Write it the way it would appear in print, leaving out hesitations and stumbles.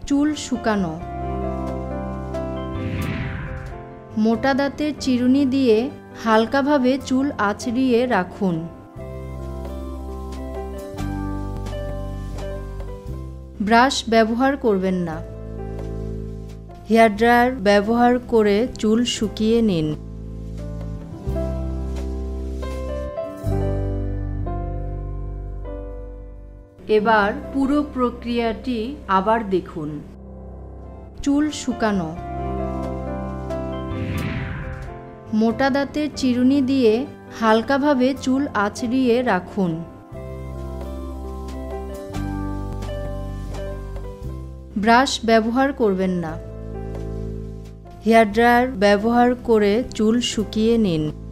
চুল শুকানো। মোটা দাঁতের চিরুনি দিয়ে হালকাভাবে চুল আঁচড়িয়ে রাখুন। ব্রাশ ব্যবহার করবেন না। হেয়ার ড্রায়ার ব্যবহার করে চুল শুকিয়ে নিন। এবার পুরো প্রক্রিয়াটি আবার দেখুন। চুল শুকানো। মোটা দাঁতের চিরুনি দিয়ে হালকাভাবে চুল আঁচড়িয়ে রাখুন। ব্রাশ ব্যবহার করবেন না। হেয়ার ড্রায়ার ব্যবহার করে চুল শুকিয়ে নিন।